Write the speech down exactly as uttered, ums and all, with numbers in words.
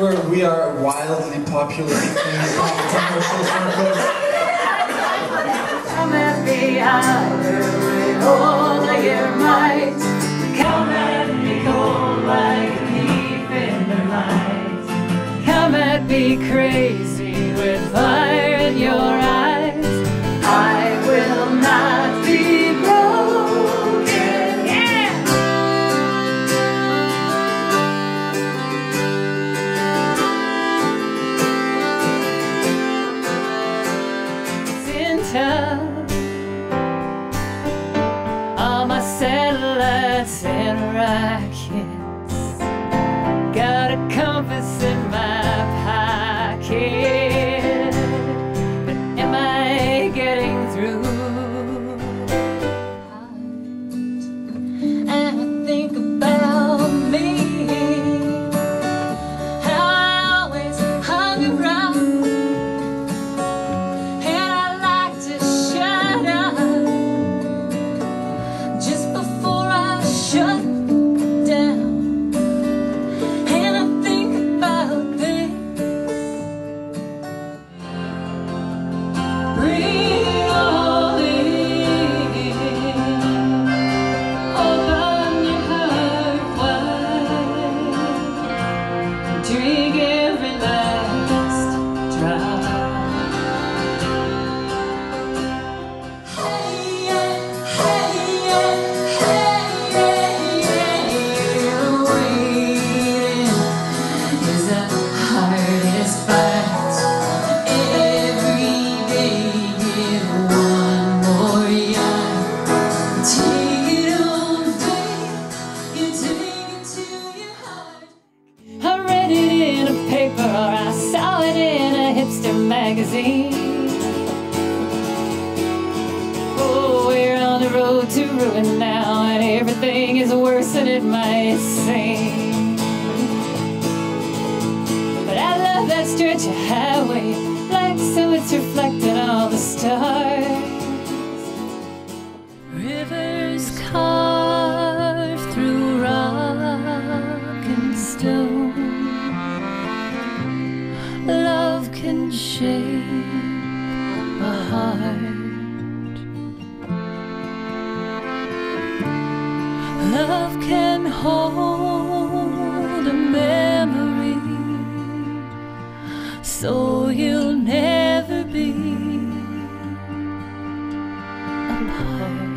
where we are wildly popular in contemporary circles. Come at me higher with all of your might. Come at me cold like a thief in the night. Come at me crazy with fire in your eyes. I will not be broken. Yeah! Center all my satellites and rockets. Got a compass in my pocket, but am I getting through? And I think about me, how I always hung around, and I like to shut up just before I shut down. And I think about this. Bring it all in. Open your heart wide. Drink every last drop. Hey, yeah, hey, yeah, hey, yeah, yeah. Waiting is the hardest part. Every day get one more yard. Take it all day, you take it to your heart. I read it in a paper or I saw it in a hipster magazine. Oh, we're on the road to ruin now, and everything is worse than it might seem. But I love that stretch of highway, like so it's reflecting all the stars. Rivers carved through rock and stone. Love can shape a heart. Love can hold a memory, so you'll never be apart.